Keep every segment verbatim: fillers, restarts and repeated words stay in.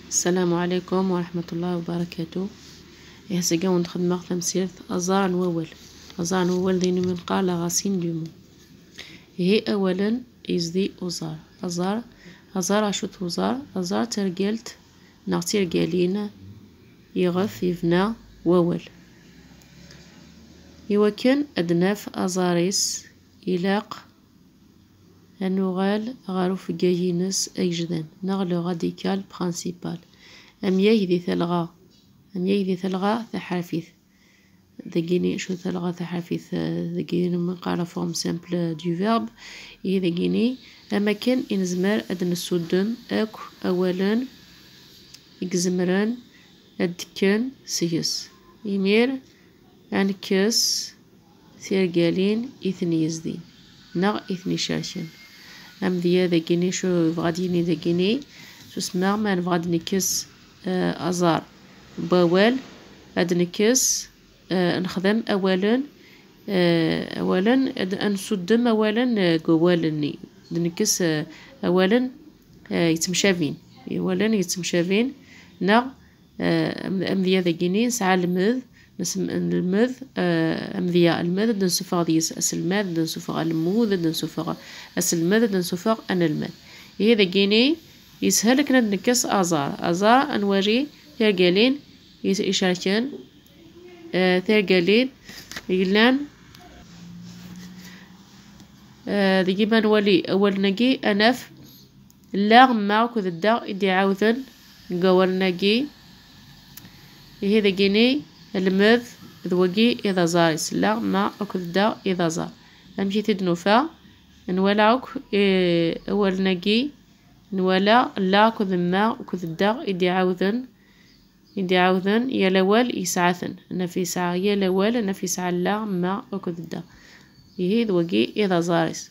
السلام عليكم ورحمة الله وبركاته. هسه قاعد نخدم تمثيل أزار نوول أزار نوول ذي من قال غاسين ديمو. هي أولا يزدي أزار أزار أزار أشوت أزار أزار ترجلت نعطي قالينا يغف يفنى وول يوكن أدناف أزاريس إلاق النغال غاروف جاينس أجدن نغلو غاديكال برانسيبال أمياه ذي ثلغا أمياه ذي ثلغا ثحافيث ذاكيني شو ثلغا ثحافيث ذاكيني من قال فورم سامبل دو فيرب إي ذاكيني أما كان إنزمر أدن السودن أكو أولا إكزمران أدكن سيس يمير أنكس ثيرقالين إثني يزدين نغ إثني شاشن أم ذيا ذاكيني شو فغاديني ذاكيني شو سمع ما نبغاد نكس آه أزار باول هاد نكس آه نخدم أولا آه أولا نصدم أولا قوالني نكس آه أولا آه يتمشافين أولا يتمشافين نغ آه أم ذيا ذاكيني نسعى المذ نسم المذ أمذياء المذ دنسفغ ديس أسلمذ دنسفغ الموذ دنسفغ أسلمذ دنسفغ أنا المذ هذا جيني يسهلك ندنكس أزار أزار أنوري ثرقالين يشاركن آه ثرقالين يلان آه ذيجيبان ولي أول نجي أنف لا معك ذا الداء إدي عاوذن قول نجي هذا جيني المذ ذوقي إذا زار سلا ما أكد دا إذا زار أمشي تدنوفا نولاوك إيه أول نجي نولا لا كذ ما وكذ دا إدي عاوذن إدي عاوذن يا الأول يسعثن أنا في ساعة يا الأول أنا في ساعة لا ما أكد دا يهي ذوقي إذا زارس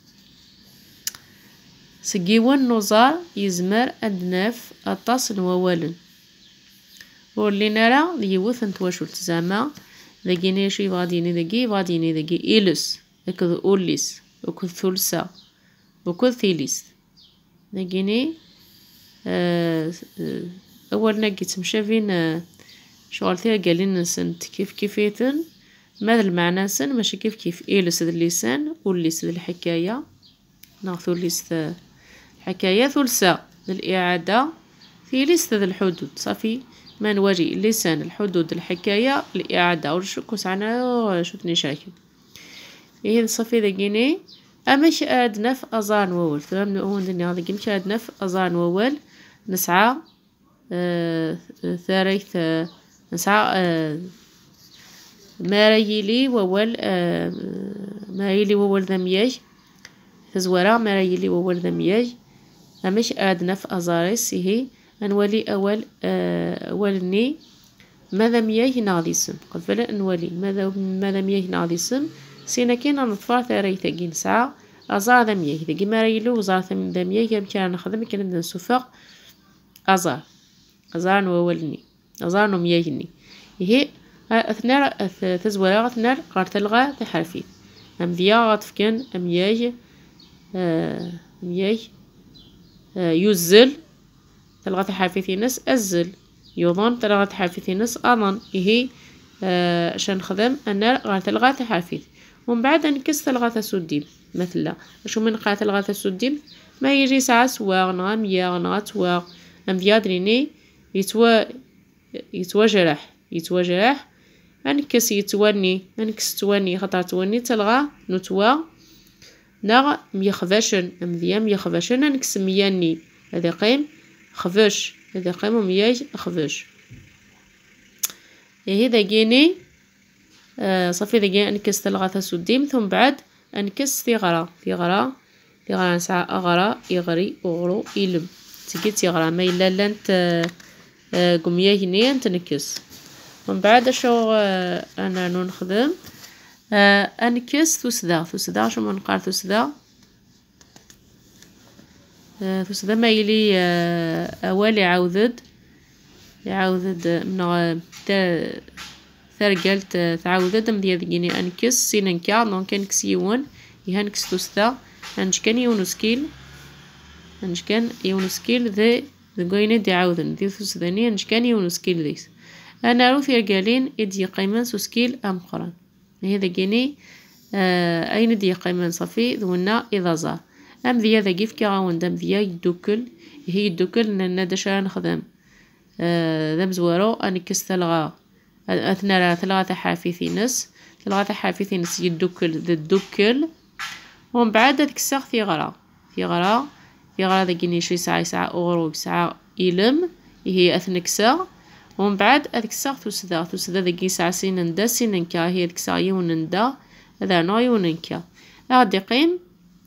سجيون نوزار يزمر أدناف التصل وولن واللي نرى يوث نتواشو التزامة ذاكيني شي غاديني ذاكي غاديني ذاكي إلس أكذ أوليس وكذ ثلثة وكذ ثيليس ذاكيني آه أول ناقي تمشافين آه شغل ثير قالين سنت كيف كيفيتن ماذا المعنى سن ماشي كيف كيف إلس ذا اللسان أوليس ذا الحكاية ناخذ ثلث الحكاية ثلثة الإعادة ثيليس ذا الحدود صافي ما نواجي لسان الحدود الحكاية الإعادة ورشكو سعنا شوتني شاكل إيه صافي ذاكيني أماش أدنا في أزار وول ثم هون دنيا ذاكي مش أدنا في أزار وول نسعى آه ثاريث آه نسعى آه ما ريلي وول آه ما ريلي وول ذمياج تزورا ما ريلي وول ذمياج أماش أدنا في أزاريس هي نولي أول آه أولني ماذا مياه ناضي سم قد فلا نولي ماذا ماذا مياه ناضي سم سينا كينا نطفار ثاري ثقين ساعة أزار ذا مياه ذا كيما رايلو وزار ثم ذا مياه كم كان نخدم كنا نسوفق أزار أزار نولني أزار نمياهني هي أثناء تزورا أثناء قارتلغا تحرفي أم ذيا غطفكن أمياه آه مياه آه يزل تلغة حافثي نس أزل يظن تلغة حافثي نس أظن هي آه عشان خدم أنا غا تلغة حافث ومن بعد نكس تلغة سوديم مثلا شو من قا تلغة سوديم ما يجي ساعة سواغ نغا مياغ نغا تواغ أم ديادريني يتوا يتوا جرح يتوا جرح أنكس يتواني أنكس تواني خطر تواني تلغة نتوا نغ ميخفاشن أم ذيا ميخفاشن أنكس مياني هذا قيم خفش هذا قيمة مياج خفش هي ذاكيني آه صافي ذاكي انكس تلغة سوديم ثم بعد انكس ثغرة ثغرة ثغرة نسعى أغرى يغري أغرو إلم تجي ثغرة ما إلا لانت آه قمياجني تنكس ومن بعد شو آه أنا نخدم آه انكس ثسدا ثسدا شو منقال ثسدا ثسدا ما يلي أول يعوذد يعوذد من ثرقلت تعوذد مديا ذيني أنكس سيننكا دونك نكس يون يهنكس ثسدا أنش كان يونسكيل أنش كان يونسكيل ذي ذقوين دي عاوذن دي ثوس ذانية نشكاني ونسكيل ديس أنا روث يرجالين إدي قيمان سوسكيل أم قران هذا جيني آه أين دي قيمان صفي ذونا إذا زار أم ذي هذا جيف كعاون دم ذي يدوكل هي يدوكل إن ندشان خدم آه ذم زوارو أنكس ثلغا أثناء ثلاثة حافيثي نس ثلاثة حافيثي نس يدوكل ذا الدوكل ومن بعد ذيك الساعة في غرا في غرا في غرا ذا جيني شي ساعة ساعة أغروق ساعة إلم هي أثنك ساعة ومن بعد هذيك الساعة تسدا تسدا ذيك ساعة سين ندا سين نكا هي هذيك الساعة يون ندا هذا نوع وننكا أغدي قيم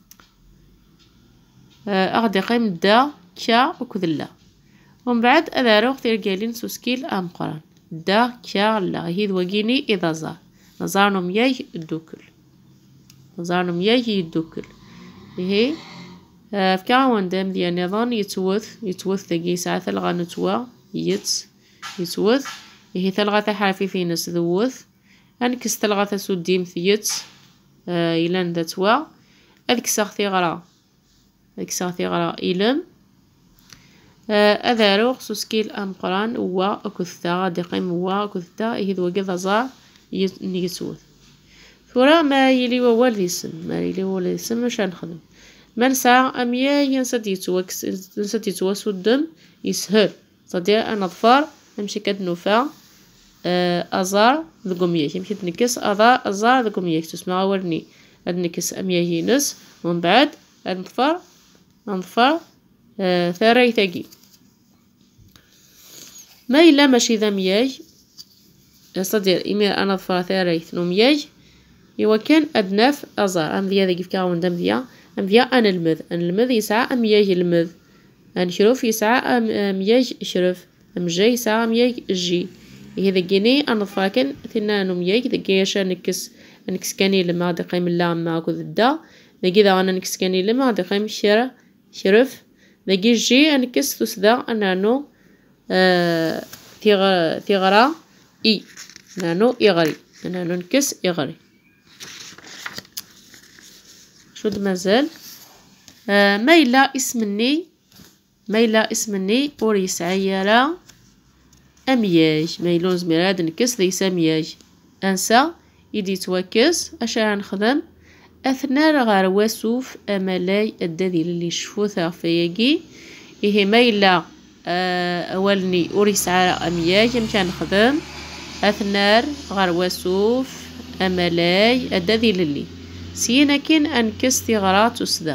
أغدي قيم دا كا وكذلا ومن بعد هذا روح ترجالين سوسكيل أم قران دا كا لا هي ذوجيني إذا زار نزارنا مياه الدوكل نزارنا مياه الدوكل هي في كاون دم دي نظام يتوث يتوث ذيك ساعة ثلغة نتوى يتس يتوث هي ثلغة حافي نس ذوث أنكس ثلغة سوديم ثيتس آه إلان ذاتوا أذيك ساختي غرا أذيك ساختي غرا إلم آه أذارو سوسكيل أم قران وا أكثتا دقيم وا أكثتا هي ذو قذا زار يتوث ثورا ما يلي ووالد يسم ما يلي ووالد يسم مش هنخدم من ساعة أمياه ينسد يتوكس ينسد يتوسو الدم يسهل صديق أنا ظفار نمشي كدنوفا أزار ذقومية يمشي تنكس أزار أزار ذقومية تسمع ورني أدنكس أمياه ينس ومن بعد أنظفر أنظفر أه ثاري ثقي ما إلا ماشي ذا مياه صديق إمير أنا ظفر ثاري ثنو مياه يوكن أدناف أزار أم ذي هذا كيف كاون دم ذيا أم ذيا أنا المذ أنا المذ يسعى أم مياه المذ أن شرف يسعى أم مياه شرف أم جي يسعى مياه جي هذا جيني أنا فاكن ثنا نمياه ذا جيش نكس نكس كاني لما دقيم اللام ما أخذ الدا ذا جذا أنا نكس كاني لما دقيم شرف شرف ذا جي جي نكس تسدا أنا نو آه ثغرا ثغرا إي نانو إغري أنا نكس إغري شو مازال آه ما إلا اسمني ما إلا اسمني أوريس عيارا أمياج ما يلونز مراد نكس ليس أمياج أنسى يدي توكس أشعر نخدم أثناء غار واسوف أملاي الدذيل اللي شفوثا فيجي إيه ما إلا آه أولني أوريس على أمياج يمكن نخدم أثناء غار واسوف أملاي الدذيل اللي سينكن أنكس ثغرات وسدا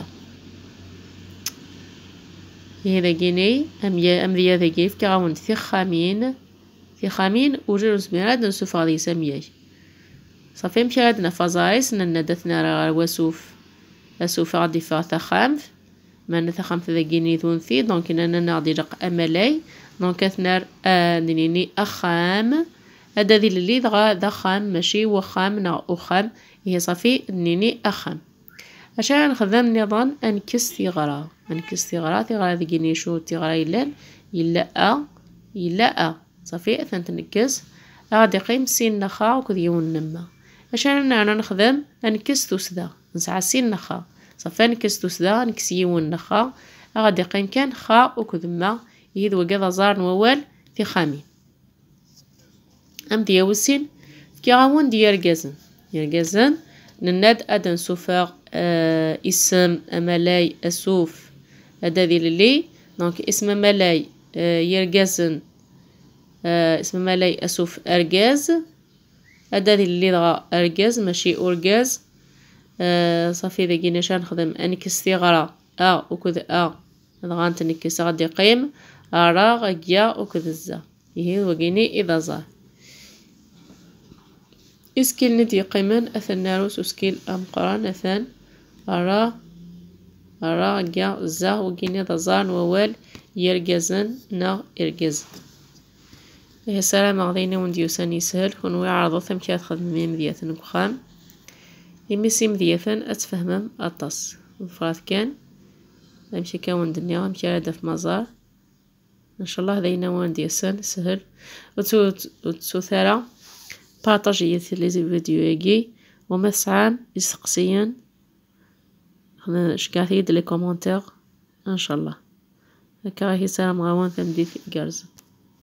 هذا جيني أم يا أم ذي هذا كيف كعون ثخامين ثخامين وجرس مراد نسوف هذه سمية صافي مشي عندنا فازايس نندثنا راه وسوف اسوف غادي فيها ثخام ما نثخام ذا جيني ذون ثي دونك أنا نعطي رق أملاي دونك أثنار نيني أخام هذا ذي اللي ذا ذخام ماشي وخام نا أخام هي صافي نيني أخام عشان نخدم نظام أنكس ثغرة أنكس ثغرة ثغرة ذي شو ثغرة يلان يلا يلا صافي أثنى تنكس غادي قيم سين نخا وكذيون نما عشان أنا نخدم أنكس توسدا نسعى سين نخا صافي أنكس توسدا نكس يون نخا غادي قيم كان خا وكذما يهذ وقضى زار نوال في خامي أم دياوسين كي غاون ديال جازن ديال جازن نناد أدن سوفاغ آه اسم أملاي أسوف هذا ذي اللي دونك اسم ملاي آه يرجازن آه اسم ملاي أسوف أرجاز هذا ذي اللي ضغى أرجاز ماشي أورجاز آه صافي ذا جينا شان نخدم أنكس ثغرة أ وكذا أ ضغانت نكس غادي قيم أرا غيا وكذا زا هي وجيني إذا زار إسكيل ندي قيمن أثن ناروس وسكيل أم قران أثن أرا أرا جا زا وجيني ضزان ووال يرجزن نا يرجز هي سلام غضينا ونديوسان يسهل هنوي عرضو ثم كي تخدمي مذيثن بخام يمسي مذيثن أتفهمم أطس وفرات كان أمشي كون دنيا أمشي على دف مزار إن شاء الله ذينا ونديوسان سهل وتو وتو ثرى بارطاجية لي فيديو يجي ومسعان يسقسيا شكاثيد لي كومونتير ان شاء الله هكا راهي صايرة مغاون تمديت إجازة.